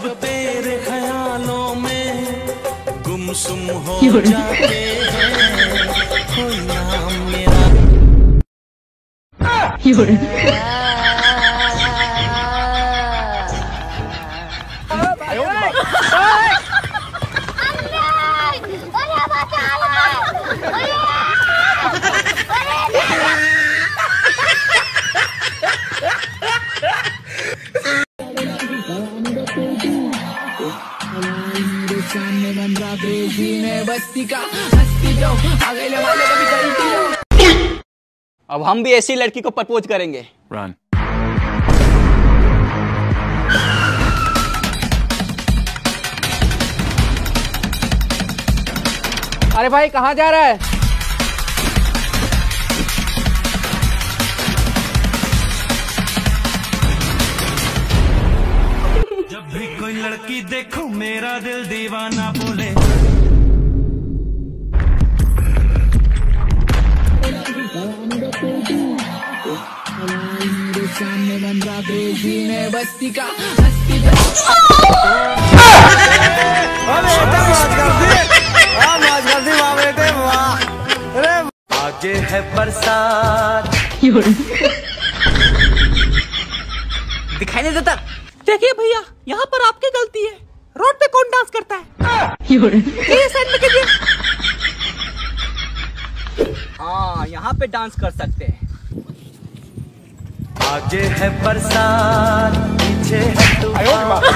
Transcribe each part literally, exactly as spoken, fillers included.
जब तेरे ख्यालों में गुमसुम हो जाते हैं कोई नाम मेरा। अब हम भी ऐसी लड़की को प्रपोज करेंगे। Run. अरे भाई कहाँ जा रहा है? जब भी कोई लड़की देखो मेरा दिल दीवाना बोले। सामने बन रहा क्रेजी में बस्ती का आगे है बरसात दिखाई नहीं देता। देखिए भैया यहाँ पर आपकी गलती है। रोड पे कौन डांस करता है? ये साइड में कीजिए। हाँ यहाँ पे डांस कर सकते हैं। आगे है बरसात पीछे है तूफान।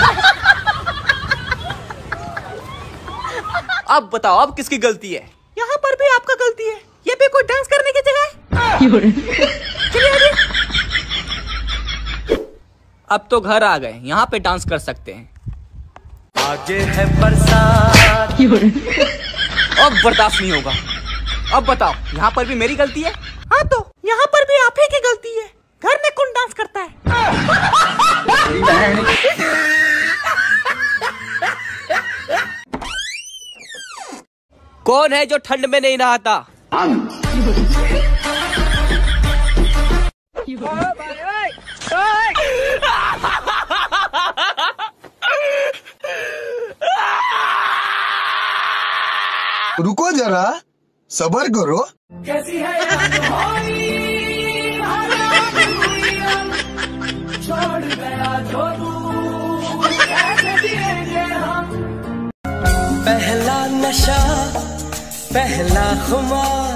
अब बताओ अब किसकी गलती है? यहाँ पर भी आपका गलती है। ये भी कोई डांस करने की जगह है? चलिए आगे। अब तो घर आ गए, यहाँ पे डांस कर सकते हैं। आगे है बरसात अब बर्दाश्त नहीं होगा। अब बताओ यहाँ पर भी मेरी गलती है? हाँ तो यहाँ पर भी आप ही की गलती है। घर में कौन डांस करता है? कौन है जो ठंड में नहीं नहाता? रुको जरा सबर करो। कैसी है छोड़ गया जो तू कैसे जिएंगे हम। पहला नशा पहला खुमार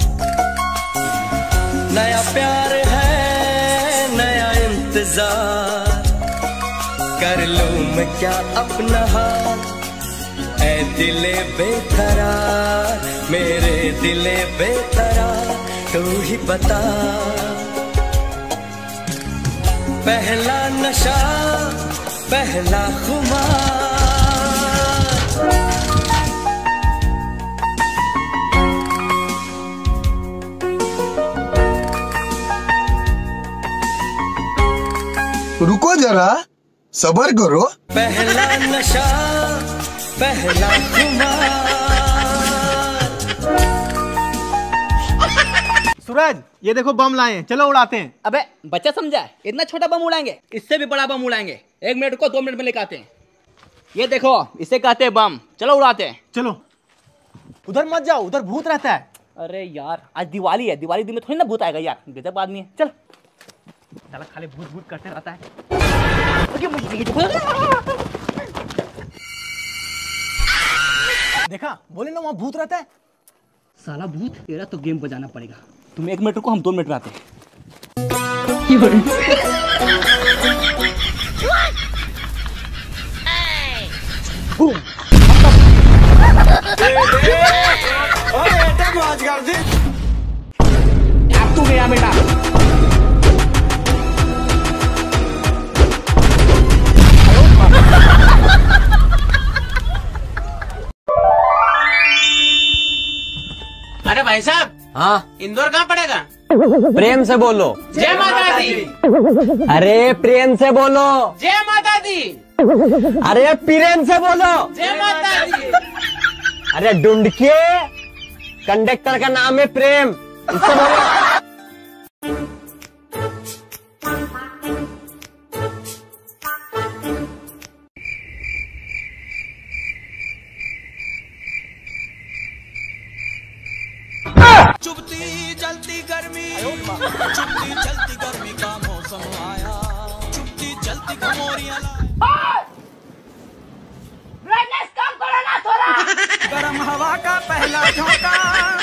नया प्यार है नया इंतजार कर लूं मैं क्या अपना हाथ ऐ दिले बेकरार मेरे दिले बेकरार तू ही बता। पहला नशा पहला खुमार रुको जरा सबर करो। पहला नशा पहला खुमार। सूरज ये देखो बम लाए हैं, चलो उड़ाते हैं। अबे बच्चा समझा है? इतना छोटा बम उड़ाएंगे? इससे भी बड़ा बम उड़ाएंगे। एक मिनट को दो मिनट में लेकर आते हैं। ये देखो इसे कहते हैं बम। चलो उड़ाते हैं। चलो। उधर मत जाओ, उधर भूत रहता है। अरे यार आज दिवाली है, दिवाली दिन में थोड़ी ना भूत आएगा यार। गजब आदमी है। चल चला खाली भूत भूत करते रहता है। देखा बोले ना वहाँ भूत रहता है। साला भूत तेरा तो गेम बजाना पड़ेगा। तुम एक मिनट रुको, हम दो मिनट में आते हैं। अब तू गया बेटा। अरे भाई साहब, हाँ इंदौर कहाँ पड़ेगा? प्रेम से बोलो। जय माता दी। अरे प्रेम से बोलो। जय माता दी। अरे प्रेम से बोलो। जय माता दी। अरे ढूंढके कंडक्टर का नाम है प्रेम, इससे बोलो। गर्मी चुपती चलती गर्मी का मौसम आया चुपती चलती खमोरियां गरम हवा का पहला झोंका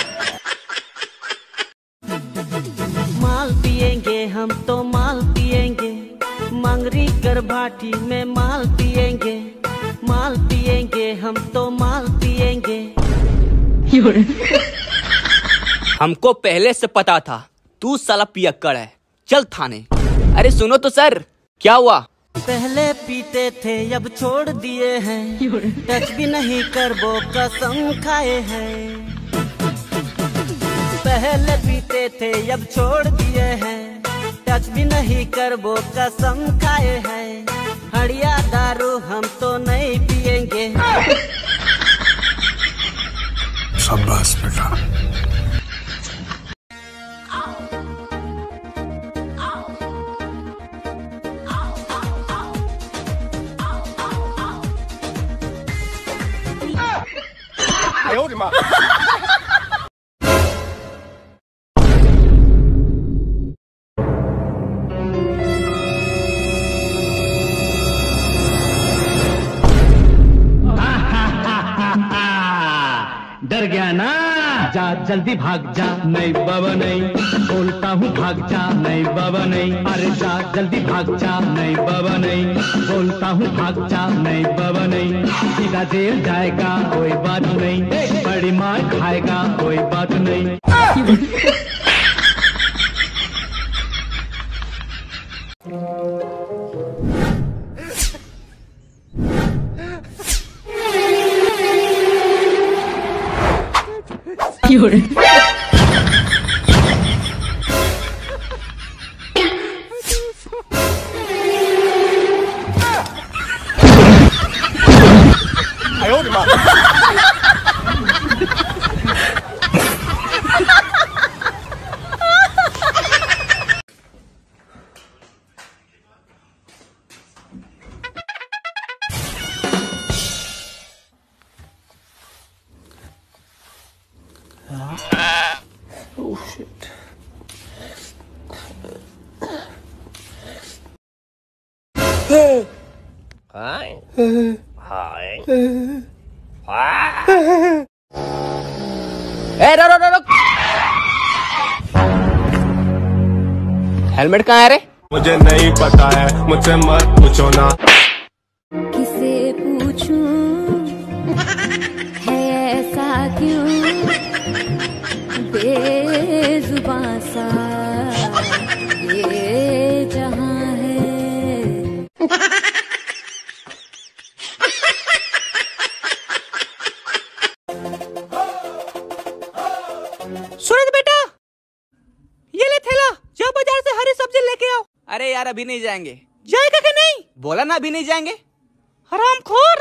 माल पिएंगे हम तो माल पिएंगे मंगरी कर भाटी में माल पिएंगे माल पिएंगे हम तो माल पिएंगे। हमको पहले से पता था तू साला पियक्कड़ है, चल थाने। अरे सुनो तो सर, क्या हुआ? पहले पीते थे अब छोड़ दिए हैं, टच भी नहीं कर वो कसम खाए हैं। पहले पीते थे अब छोड़ दिए हैं, टच भी नहीं कर वो कसम खाए हैं। हड़िया दारू हम तो नहीं पिएंगे। शाबाश बेटा। डर गया ना? जा जल्दी भाग जा। नहीं बाबा नहीं, बोलता हूँ भाग जा। नहीं बाबा नहीं, अरे जा जल्दी भाग जा। नहीं बाबा नहीं, बोलता हूँ भाग जा। नहीं बाबा नहीं, सीधा जेल जाएगा कोई बात नहीं, बड़ी मार खाएगा कोई बात नहीं। Oh shit. Hi. Hi. ए रो रो रो हेलमेट कहाँ है रे? मुझे नहीं पता है, मुझसे मत पूछो ना। किसे पूछूं है ऐसा क्यों बेजुबां सा ये जहां है। सूरज बेटा, ये ले थैला, जाओ बाजार से हरी सब्जी लेके आओ। अरे यार अभी नहीं जाएंगे। जाएगा कि नहीं? बोला ना अभी नहीं जाएंगे। हरामखोर।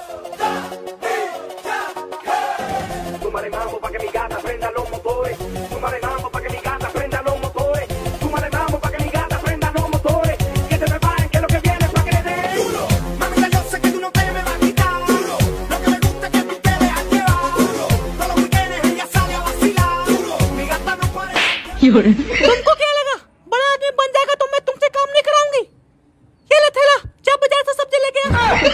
तुमको क्या लगा बड़ा आदमी बन जाएगा तो मैं तुमसे काम नहीं कराऊंगी? ये ले थैला, जा बाजार से सब्जी लेके आ।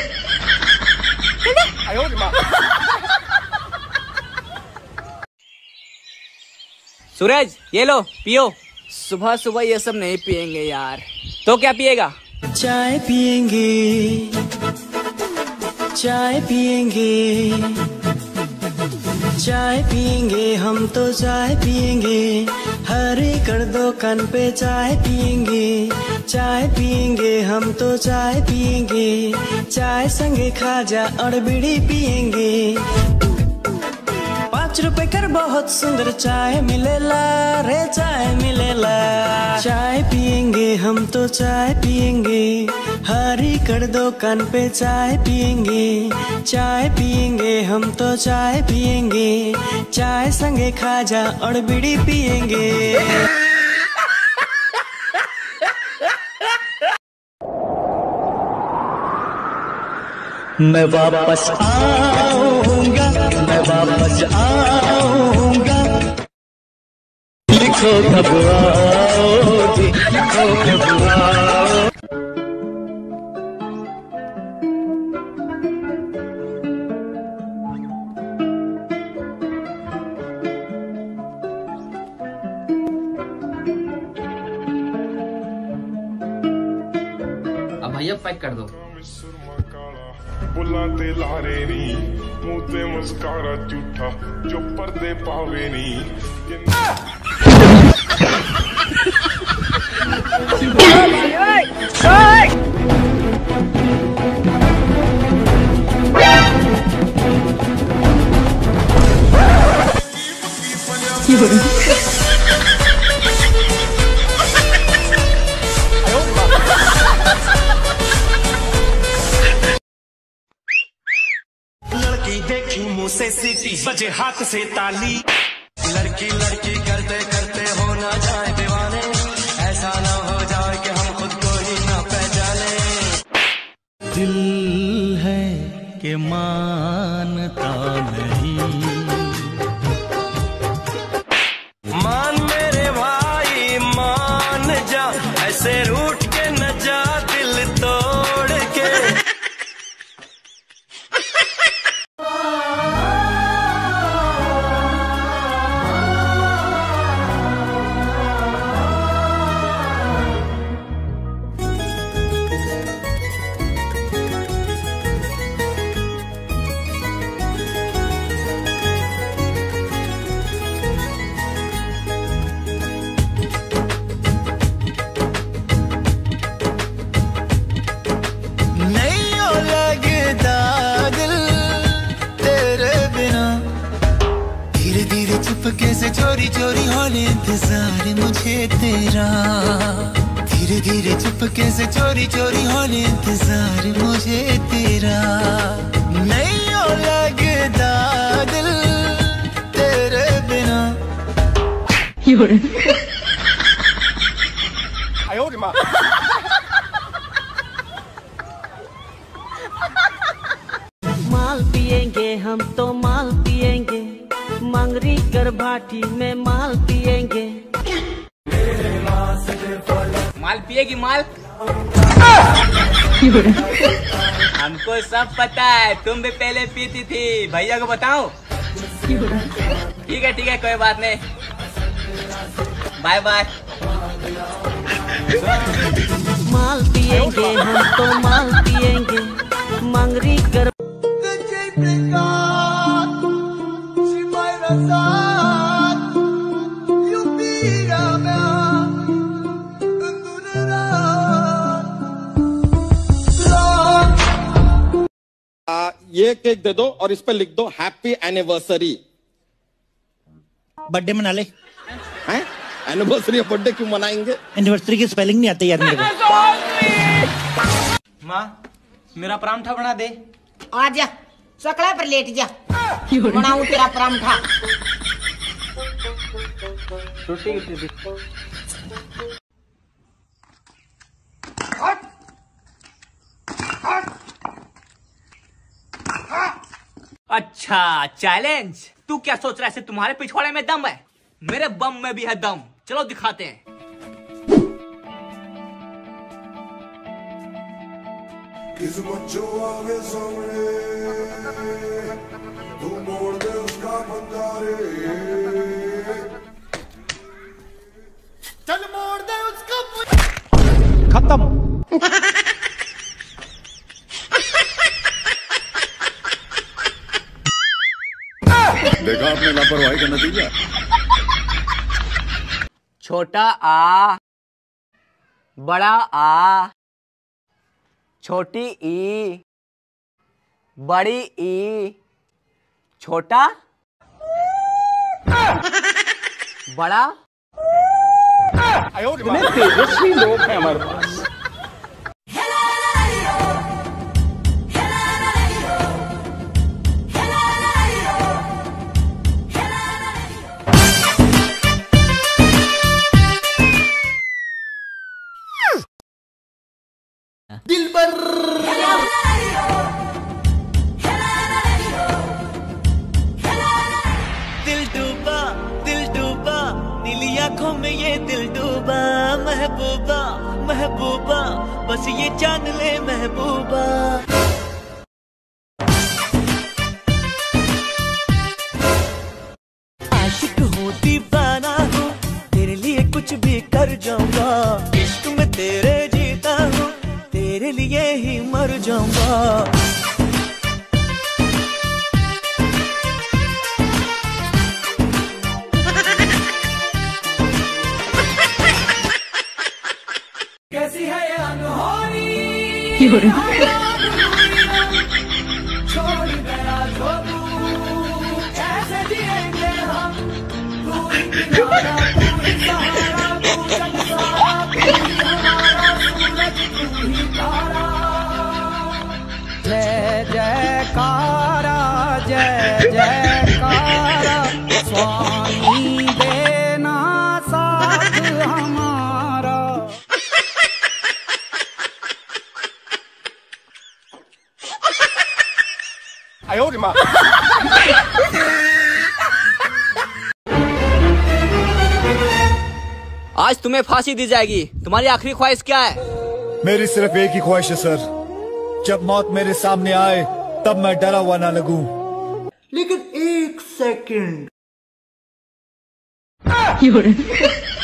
सूरज ये लो पियो। सुबह सुबह ये सब नहीं पिएंगे यार। तो क्या पिएगा? चाय पिएंगे, चाय पिएंगे, चाय पिएंगे हम तो चाय पिएंगे। हरे कर दो कान पे चाय पिएंगे, चाय पिएंगे हम तो चाय पिएंगे। चाय संगे खाजा और बीड़ी पिएंगे। पाँच रुपए कर बहुत सुंदर चाय मिलेला रे, चाय मिलेला। चाय पिएंगे हम तो चाय पिएंगे। हरी कर दो कान पे चाय पिएंगे, चाय पिएंगे हम तो चाय पिएंगे। चाय संगे खाजा और बीड़ी पिएंगे। मैं वापस आऊंगा, मैं वापस आऊंगा, तुमको घबराओगी, ओ घबराओ। अब भैया पैक कर दो। बुला ते लारे नी मुंह ते मुस्कारा झूठा जो पर्दे पावे नी। लड़की देखी मुंह से सीटी बजे हाथ से ताली। लड़की लड़की करते करते हो ना जाए दीवाने, ऐसा ना हो जाए कि हम खुद को ही ना पहचाने। दिल है कि मानता नहीं, मान मेरे भाई मान जा, ऐसे रूठ के न जा दिल तोड़ के। चुपके से चोरी चोरी होने इंतजार मुझे तेरा, धीरे धीरे चुपके से चोरी चोरी होने इंतजार मुझे तेरा। नहीं हो लगता दिल तेरे बिना। माल पिएंगे हम तो माल पिएंगे, मंगरी कर भाटी में माल पिएंगे। माल पिएगी माल? हमको सब पता है, तुम भी पहले पीती थी, भैया को बताऊं? ठीक है ठीक है कोई बात नहीं, बाय बाय। माल पिएंगे हम तो माल पिएंगे, मंगरी कर आ, ये केक दे दो और इस पे लिख दो हैप्पी एनिवर्सरी। बर्थडे मना ले। हैं? एनिवर्सरी और बर्थडे क्यों मनाएंगे? एनिवर्सरी की स्पेलिंग नहीं आती यार मेरे को। माँ मेरा परांठा बना दे। आजा सकड़ा पर लेट जा, बनाऊं तेरा परांठा। अच्छा चैलेंज, तू क्या सोच रहा है तुम्हारे पिछवाड़े में दम है, मेरे बम में भी है दम, चलो दिखाते हैं। किस्मत जो आवे सामने तू मोड़ दे उसका बंदारे, चल मोड़ दे उसका। खत्म। देखा आपने लापरवाही का नतीजा। छोटा आ, बड़ा आ, छोटी ई, बड़ी ई, छोटा बड़ा। इतने तेजस्वी लोग हैं हमारे पास। दिलबर दिल डूबा दिल डूबा नीली आंखों ये दिल डूबा महबूबा महबूबा बस ये जान ले महबूबा। आशिक हूँ दीवाना हूँ तेरे लिए कुछ भी कर जाऊंगा। इश्क में तेरे जीता हूँ तेरे लिए ही मर जाऊंगा। कैसी है ये अनहोनी छोड़ गया जो तू कैसे जिएंगे हम तू ही किनारा तू ही सहारा तू जग सारा तू ही हमारा सूरज तू ही तारा। जय जयकारा जय जयकारा स्वामी देना साथ हमारा। आज तुम्हें फांसी दी जाएगी। तुम्हारी आखिरी ख्वाहिश क्या है? मेरी सिर्फ एक ही ख्वाहिश है सर, जब मौत मेरे सामने आए तब मैं डरा हुआ ना लगूं। लेकिन एक सेकंड